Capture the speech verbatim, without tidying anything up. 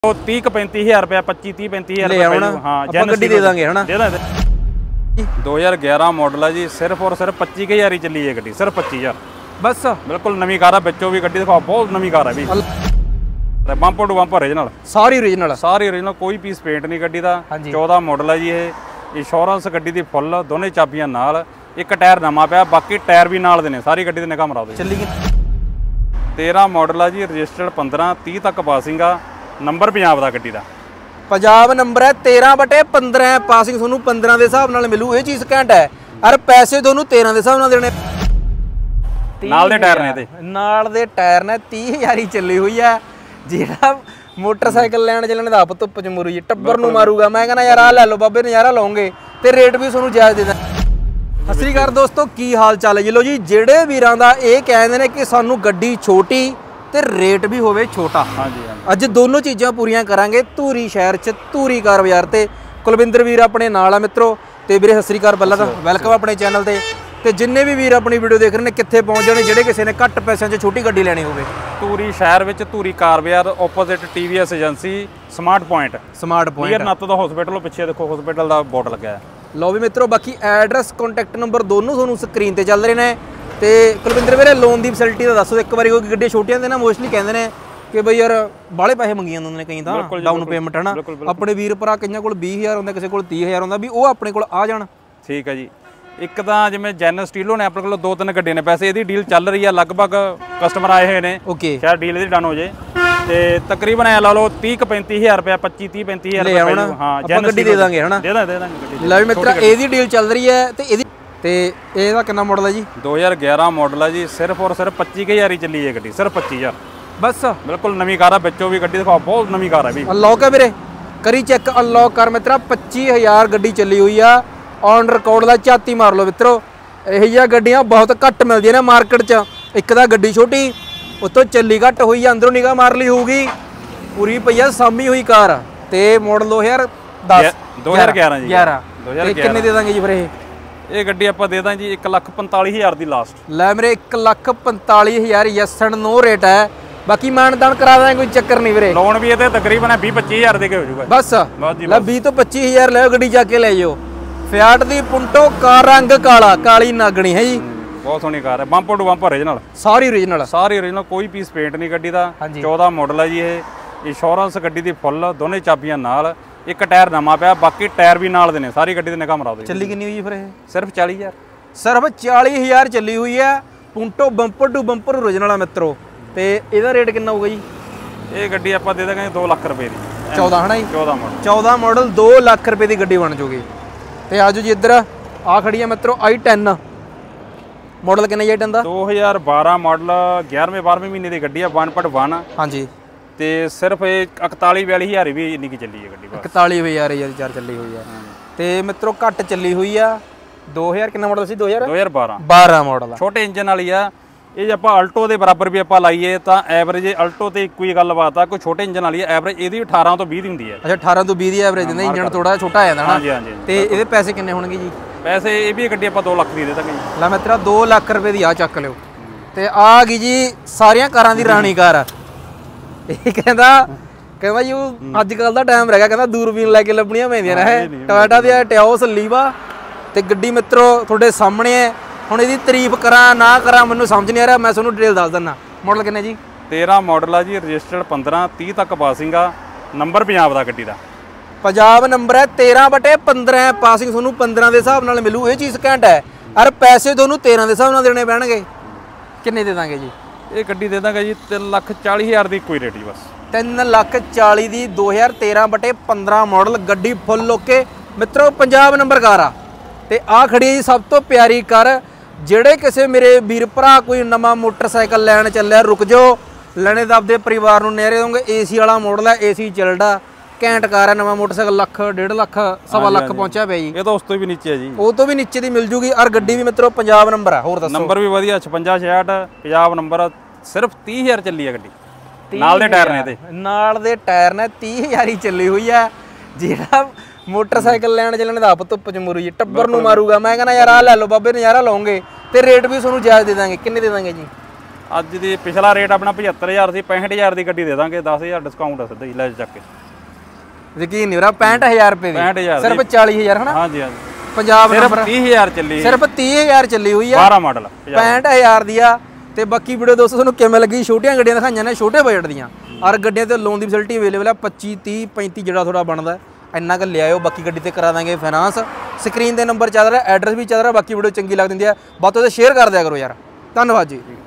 तीह पैंती हज़ार रुपया पच्ची तीह पैंती हज़ार हाँ गड्डी दे देंगे है ना। दो हज़ार ग्यारह मॉडल है जी, सिर्फ और सिर्फ पच्ची के हज़ार ही चली है गड्डी, सिर्फ पच्ची हज़ार बस। बिल्कुल नवी कार है, बच्चों भी गड्डी दिखाओ, बहुत नवी कार है भी, बंपर टू बंपर ओरिजिनल, सारी ओरिजिनल सारी ओरिजिनल, कोई पीस पेंट नहीं गड्डी का। चौदह मॉडल है जी ये, इंश्योरेंस गड्डी दी फुल, दोनों चाबियां नाल, एक टायर नवा पिया, बाकी टायर भी नाल दे ने, सारी गड्डी दे निगाह मरा दो। चली तेरह मॉडल है जी, रजिस्टर्ड पंद्रह तीह तक पासिंग आ, नंबर पंजाब का गड्डी का, पंजाब नंबर है, तेरह बटे पंद्रह पासिंग थोनू पंद्रह के हिसाब नाल मिलू, ये चीज़ घैंट है। अरे पैसे थोनू तेरह के हिसाब नाल देने, नाल दे टायर ने, नाल दे टायर ने तीह हज़ार ही चली हुई है। जिहड़ा मोटरसाइकिल लैन चलने का आप धुप्प च मुरू जी टब्बर नूं मारूगा, मैं कहना यार आ लै लो बाबे नज़ारा लाओगे, तो रेट भी थोनू जायज़ दे दें। सत श्री अकाल दोस्तों, की हाल चाल है जी। लो जी, जेड़े वीरां दा ये कहंदे ने कि सानू गड्डी छोटी ते रेट भी होवे छोटा, हाँ जी हाँ। अज दोनों चीज़ां पूरियां करांगे धूरी शहर च, धूरी कार बाजार ते। कुलविंदर वीर अपने नाल आ मित्रों, ते वीरे सत श्री अकाल पहला तां वैलकम अपने चैनल ते। ते जिन्ने भी वीर अपनी वीडियो देख रहे हैं कित्थे पहुंच जाने, जेड़े किसी ने घट पैसों च छोटी गड्डी लैनी होवे। धूरी शहर विच धूरी कार बाजार opposite TVS agency smart point, smart point Natt दा हॉस्पिटल पिछे देखो, हॉस्पिटल का बोर्ड लगा है। लो भी मित्रों, बाकी एड्रैस कॉन्टैक्ट नंबर दोनों थोनू स्क्रीन ते चल रहे हैं। तो कुलविंदर वीरे लोन की फैसिलिटी का दसो एक बार, क्योंकि गड्डियां छोटियां ने ना मोस्टली कहते हैं कि बई यार बाले पैसे मंगी जाते हैं कई तो डाउन पेमेंट है ना। अपने वीर भरा कई को बीस हज़ार होंगे, किसी को तीह हज़ार होंगे, भी वो अपने को आ जान। ठीक है जी। एक तो जिवें जैन स्टीलो ने अपने को दो तीन गड्डियां ने, पैसे यदि डील चल रही है, लगभग कस्टमर आए हुए हैं, ओके शायद डील यदि डन हो जाए, तो तकरीबन ऐ ला लो तीह पैंती हज़ार रुपया पच्ची तीह पैंती हज़ार हाँ गड्डी दे देंगे है ना। दे देंगे लो मित्रा, ये डील चल रही है। तो ये कितना मॉडल है जी? दो हज़ार ग्यारह मॉडल है जी, सिर्फ और सिर्फ पच्ची के हज़ार ही चली है गड्डी, सिर्फ पच्ची हज़ार बस। बिल्कुल नवी कार है, बच्चों भी गड्डी दिखाओ, बहुत नवी कार है भी। अनलॉक है वीरे, करी चेक अनलॉक कर मित्रा, पच्ची हज़ार गड्डी चली हुई है, ऑन रिकॉर्ड का झाती मार लो मित्रों। यही गड्डियां बहुत घट मिलदियां ने मार्केट च, एक तो गड्डी छोटी उतो चली घट हुई, अंदरों निगाह मार ली होगी, पूरी पई है सामी हुई कार। ते मॉडल दो हज़ार दस दो हज़ार ग्यारह जी, ग्यारह किन्ने दे देंगे जी फिर? ये गड्डी आप दे दें जी एक लख पंताली हज़ार की लास्ट। लै मेरे एक लख पंताली हज़ार यस एंड नो रेट है, बाकी मानदान करा दें, कोई चक्कर नहीं वीरे। लोन भी ये तकरीबन बीस पच्चीस हज़ार दे के हो जाएगा बस। लै बीस तो पच्चीस हज़ार लो गड्डी जाके ले जाओ। फियाट दी पुंटो कार, रंग काला, काली नागणी है जी, बहुत सोहनी कार है, बंपर टू बंपर ओरिजिनल, सारी ओरिजिनल, सारी ओरिजिनल, कोई पीस पेंट नहीं गड्डी का। चौदह मॉडल है जी ये, इंश्योरेंस गड्डी दी फुल, दोनों चाबियां नाल, एक टायर नवा पिया, बाकी टायर भी नाल दे ने, सारी गड्डी दे निगाह मरा दो। चली कितनी हुई फिर? सिर्फ चालीस हज़ार, सिर्फ चालीस हज़ार चली हुई है, Punto bumper to bumper original है मित्रों। तो यदा रेट कितना होगा जी? ये गड्डी आप दे देंगे दो लाख रुपए की, चौदह है ना जी, चौदह मॉडल, चौदह मॉडल दो लाख रुपए की गड्डी बन जूगी। तो आज जी इधर आ खड़ी है मित्रों आई टेन, मॉडल कितना जी आई टेन का? दो हज़ार बारह मॉडल, ग्यारहवें बारहवें महीने की गड्डी है, वन पट वन। हाँ जी। तो सिर्फ इकताली बयाली हज़ार भी इन्नी की चली है गड्डी, इकताली हज़ार हज़ार चली हुई है। तो मित्रों घट चली हुई है, दो हज़ार कितना मॉडल सी? दो हज़ार दो हज़ार बारह बारह मॉडल, छोटे इंजन वाली है। ये आप अल्टो के बराबर भी आप लाइए तो एवरेज अल्टो तो एक ही गलबात आ, कोई छोटे इंजन वाली है, एवरेज ये अठारह तो बीस होंगी है। अच्छा अठारह तो बीस एवरेज देंगे, इंजन थोड़ा छोटा आ जाता है। हाँ जी हाँ जी। तो ये पैसे कितने होंगे जी? पैसे ये भी गड्डी आप दो लाख की दे देंगे। ला मित्रा दो लाख रुपए की आ चक लो। तो आ गई जी सारिया कारां दी राणी कार। ये कहता कहता जी अजकल का टाइम रह गया, कहता दूरबीन लैके लभनियां पैंदियां ने। टोयोटा दी टिओस लीवा ते गड्डी मित्रों थोड़े सामने है। हुण इहदी तारीफ करा ना करा मैनूं समझ नहीं आ रहा, मैं तुहानूं डिटेल दस दिंदा। मॉडल किन्ने जी? तेरह मॉडल है जी, रजिस्टर्ड पंद्रह तीह तक पासिंग आ, नंबर पंजाब का गड्डी का, पंजाब नंबर है, तेरह बटे पंद्रह पासिंग थोनू पंद्रह के हिसाब नाल मिलू, ये चीज़ घैंट है। अरे पैसे थोनू तेरह के हिसाब नाल देने पैणगे। किन्ने दे देंगे जी? ये गड्डी दे देंगे जी तीन लख चाली हज़ार की कोई रेट जी, बस तीन लख चाली की दो हज़ार तेरह बटे पंद्रह मॉडल गड्डी फुल ओके मित्रों, पंजाब नंबर कार आ। ते आ खड़ी है जी सब तो प्यारी कार। ਜਿਹੜੇ ਕਿਸੇ ਮੇਰੇ ਵੀਰ ਭਰਾ ਕੋਈ ਨਵਾਂ ਮੋਟਰਸਾਈਕਲ ਲੈਣ ਚੱਲਿਆ, ਰੁਕ ਜਾਓ, ਲੈਣੇ ਤਾਂ ਆਪਦੇ ਪਰਿਵਾਰ ਨੂੰ ਨਹਿਰੇ ਦੋਗੇ। ਏਸੀ ਵਾਲਾ ਮਾਡਲ ਹੈ, ਏਸੀ ਚੱਲਦਾ, ਘੈਂਟ ਕਾਰ ਹੈ, ਨਵਾਂ ਮੋਟਰਸਾਈਕਲ ਲੱਖ ਡੇਢ ਲੱਖ ਸਵਾ ਲੱਖ ਪਹੁੰਚਿਆ ਪਿਆ ਜੀ। ਇਹ ਤਾਂ ਉਸ ਤੋਂ ਵੀ ਨੀਚੇ ਹੈ ਜੀ, ਉਹ ਤੋਂ ਵੀ ਨੀਚੇ ਦੀ ਮਿਲ ਜੂਗੀ। ਔਰ ਗੱਡੀ ਵੀ ਮਿੱਤਰੋ ਪੰਜਾਬ ਨੰਬਰ ਹੈ, ਹੋਰ ਦੱਸੋ? ਨੰਬਰ ਵੀ ਵਧੀਆ ਛਪੰਜਾ ਛਿਆਹਠ ਪੰਜਾਬ ਨੰਬਰ, ਸਿਰਫ तीस हज़ार ਚੱਲੀ ਹੈ ਗੱਡੀ, ਨਾਲ ਦੇ ਟਾਇਰ ਨੇ, ਤੇ ਨਾਲ ਦੇ ਟਾਇਰ ਨੇ तीस हज़ार ਹੀ ਚੱਲੀ ਹੋਈ ਹੈ। ਜਿਹੜਾ मोटरसाइकिल लैन चलने का आप धुप्प च मुरू जी टब्बर नूं मारूगा, मैं कहना यार आ लै लो बाबे नज़ारा लाओगे, तो रेट भी थोनू जायज़ दे देंगे। किन्ने दे देंगे जी? ਅੱਜ ਦੀ ਪਿਛਲਾ ਰੇਟ ਆਪਣਾ ਪਝੱਤਰ ਹਜ਼ਾਰ ਸੀ, ਪੈਂਹਠ ਹਜ਼ਾਰ ਦੀ ਗੱਡੀ ਦੇ ਦਾਂਗੇ, ਦਸ ਹਜ਼ਾਰ ਡਿਸਕਾਊਂਟ ਆ ਸਿੱਧਾ ਹੀ ਲੈ ਚੱਕ ਕੇ। ਯਕੀਨ ਨਹੀਂ ਹੋ ਰਿਹਾ, ਪੈਂਹਠ ਹਜ਼ਾਰ ਰੁਪਏ ਦੀ ਪੈਂਹਠ ਹਜ਼ਾਰ ਸਿਰਫ ਚਾਲੀ ਹਜ਼ਾਰ ਹਨਾ। ਹਾਂਜੀ ਹਾਂਜੀ ਪੰਜਾਬ ਸਿਰਫ ਨੰਬਰ ਤੀਹ ਹਜ਼ਾਰ ਚੱਲੀ, ਸਿਰਫ ਤੀਹ ਹਜ਼ਾਰ ਚੱਲੀ ਹੋਈ ਆ, ਬਾਰਾਂ ਮਾਡਲ ਪੈਂਹਠ ਹਜ਼ਾਰ ਦੀ ਆ। ਤੇ ਬਾਕੀ ਵੀਡੀਓ ਦੋਸਤੋ ਤੁਹਾਨੂੰ ਕਿਵੇਂ ਲੱਗੀ, ਛੋਟੀਆਂ ਗੱਡੀਆਂ ਦਿਖਾਈਆਂ ਨੇ ਛੋਟੇ ਬਜਟ ਦੀਆਂ, ਔਰ ਗੱਡੀਆਂ ਤੇ ਲੋਨ ਦੀ ਫੈਸਿਲਿਟੀ ਅਵੇਲੇਬਲ ਆ ਪੱਚੀ ਤੀਹ ਪੈਂਤੀ ਜਿਹੜਾ ਥੋੜਾ ਬਣਦਾ ਇੰਨਾ ਕੁ ਲਿਆਇਓ। ਬਾਕੀ ਗੱਡੀ ਤੇ ਕਰਾ ਦਾਂਗੇ ਫਾਈਨਾਂਸ, ਸਕਰੀਨ ਦੇ ਨੰਬਰ ਚੱਲ ਰਿਹਾ, ਐਡਰੈਸ ਵੀ ਚੱਲ ਰਿਹਾ। ਬਾਕੀ ਵੀਡੀਓ ਚੰਗੀ ਲੱਗ ਦਿੰਦੀ ਆ ਵੱਧ ਤੋਂ ਵੱਧ ਸ਼ੇਅਰ ਕਰ ਦਿਆ ਕਰੋ ਯਾਰ, ਧੰਨਵਾਦ ਜੀ।